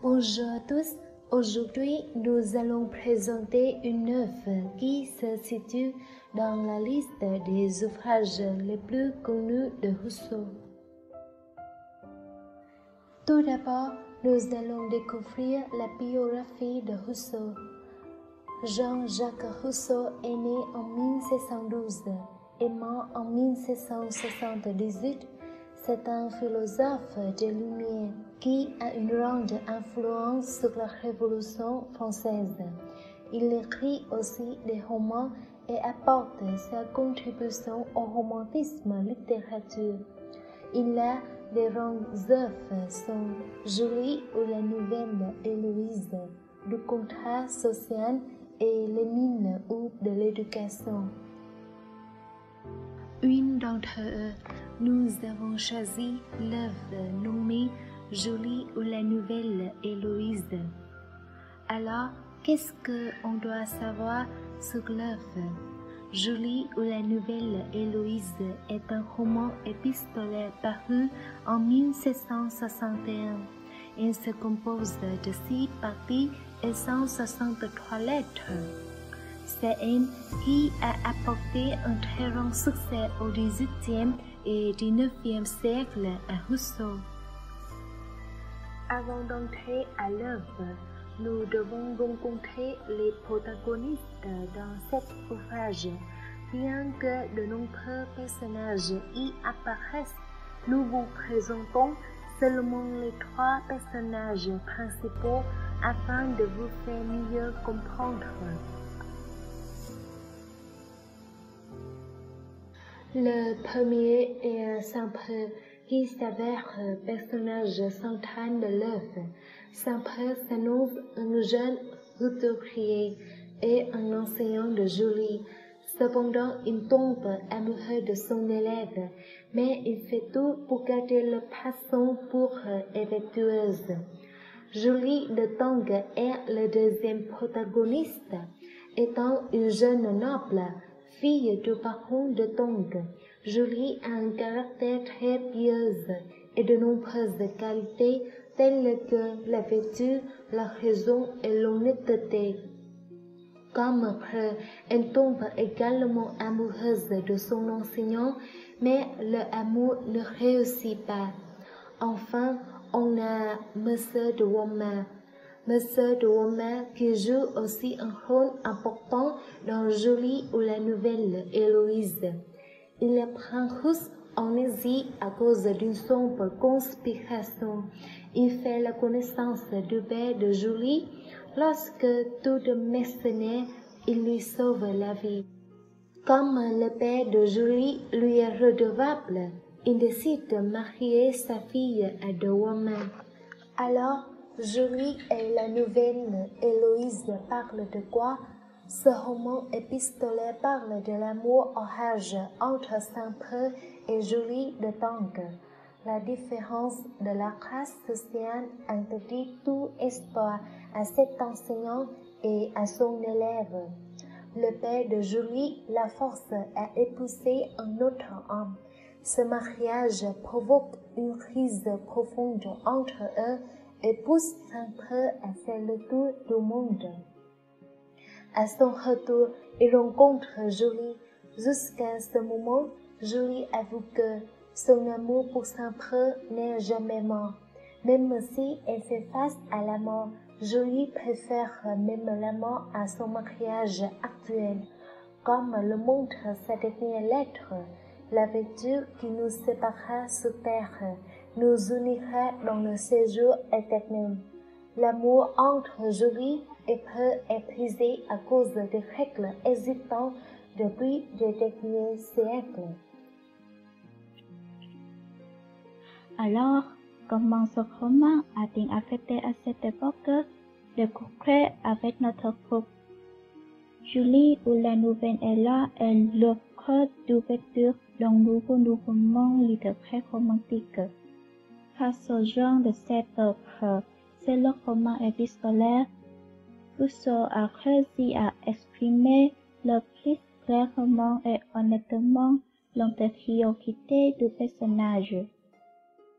Bonjour à tous, aujourd'hui nous allons présenter une œuvre qui se situe dans la liste des ouvrages les plus connus de Rousseau. Tout d'abord, nous allons découvrir la biographie de Rousseau. Jean-Jacques Rousseau est né en 1712 et mort en 1778. C'est un philosophe des Lumières qui a une grande influence sur la Révolution française. Il écrit aussi des romans et apporte sa contribution au romantisme littérature. Il a des grandes œuvres sont Julie ou la Nouvelle Héloïse, le contrat social et les mines ou de l'éducation. Une d'entre eux, nous avons choisi l'œuvre nommée Julie ou la Nouvelle Héloïse. Alors, qu'est-ce qu'on doit savoir sur l'œuvre? Julie ou la Nouvelle Héloïse est un roman épistolaire paru en 1761. Il se compose de 6 parties et 163 lettres. C'est elle qui a apporté un très grand succès au XVIIIe et XIXe siècle à Rousseau. Avant d'entrer à l'œuvre, nous devons rencontrer les protagonistes dans cet ouvrage. Bien que de nombreux personnages y apparaissent, nous vous présentons seulement les 3 personnages principaux afin de vous faire mieux comprendre. Le premier est un simple qui s'avère personnage central de l'œuvre. Simple s'annonce un jeune roturier et un enseignant de Julie. Cependant, il tombe amoureux de son élève, mais il fait tout pour garder le passion pour et vertueuse. Julie de Tong est le deuxième protagoniste. Étant une jeune noble, fille du baron de Tong, Julie a un caractère très pieux et de nombreuses qualités telles que la vertu, la raison et l'honnêteté. Comme preuve, elle tombe également amoureuse de son enseignant, mais l'amour ne réussit pas. Enfin, on a Monsieur de Walmer. Monsieur de Walmer qui joue aussi un rôle important dans Julie ou la Nouvelle Héloïse. Il apprend russe en Asie à cause d'une sombre conspiration. Il fait la connaissance du père de Julie. Lorsque tout de mercenaire, il lui sauve la vie. Comme le père de Julie lui est redevable, il décide de marier sa fille à de Walmer. Alors, Julie et la Nouvelle Héloïse parlent de quoi? Ce roman épistolaire parle de l'amour orage entre Saint-Preux et Julie de Tong. La différence de la classe sociale interdit tout espoir à cet enseignant et à son élève. Le père de Julie la force à épouser un autre homme. Ce mariage provoque une crise profonde entre eux et pousse Saint-Preux à faire le tour du monde. À son retour, il rencontre Julie. Jusqu'à ce moment, Julie avoue que son amour pour Saint-Preux n'est jamais mort. Même si elle fait face à la mort, Julie préfère même la mort à son mariage actuel. Comme le montre sa dernière lettre, la vertu qui nous séparera sur terre nous unira dans le séjour éternel. L'amour entre Julie et Preux est brisé à cause des règles existantes depuis les derniers siècles. Alors, comment ce roman a-t-il affecté à cette époque? Découvrez avec notre groupe. Julie ou la Nouvelle Héloïse est l'œuvre d'ouverture d'un nouveau roman littéraire romantique. Par ce genre de cette œuvre, c'est le roman épistolaire. Rousseau a réussi à exprimer le plus clairement et honnêtement l'antériorité du personnage.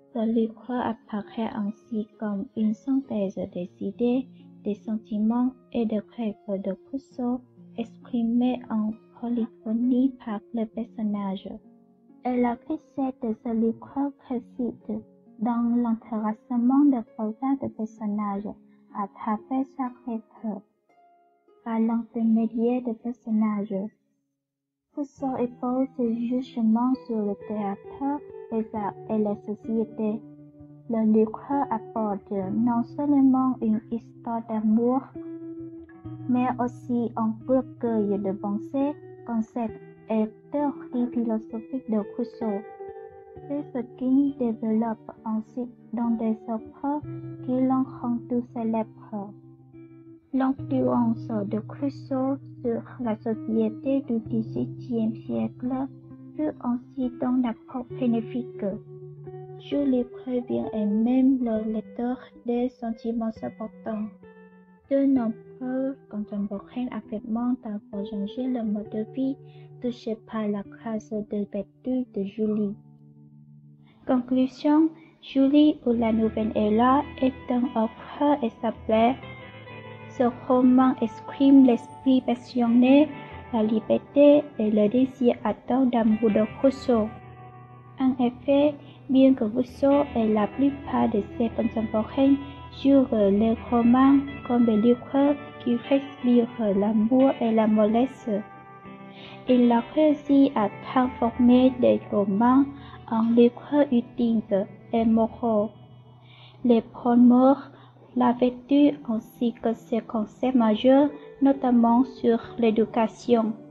Le livre apparaît ainsi comme une synthèse des idées, des sentiments et des rêves de Rousseau exprimés en polyphonie par le personnage. Et la recette de ce livre réside dans l'intéressement des regards des personnages à travers chaque rêve. Par l'intermédiaire des personnages, Rousseau impose ses jugements sur le théâtre, les arts et la société. Le livre apporte non seulement une histoire d'amour, mais aussi un recueil de pensées, concepts et théories philosophiques de Rousseau. C'est ce qu'il développe ensuite dans des œuvres qui l'ont rendu célèbre. L'influence de Rousseau sur la société du XVIIIe siècle fut ainsi d'un apport bénéfique. Julie prévient et même le lecteur des sentiments importants. De nombreux contemporains affirment avoir changé le mode de vie touché par la grâce de vertu de Julie. Conclusion, Julie ou la Nouvelle Ella est un œuvre exemplaire. Ce roman exprime l'esprit passionné, la liberté et le désir ardent d'amour de Rousseau. En effet, bien que Rousseau et la plupart de ses contemporains jurent les romans comme des livres qui respirent l'amour et la mollesse, il a réussi à transformer des romans en livres utiles et moraux. Les promouvoir la vertu ainsi que ses concepts majeurs, notamment sur l'éducation.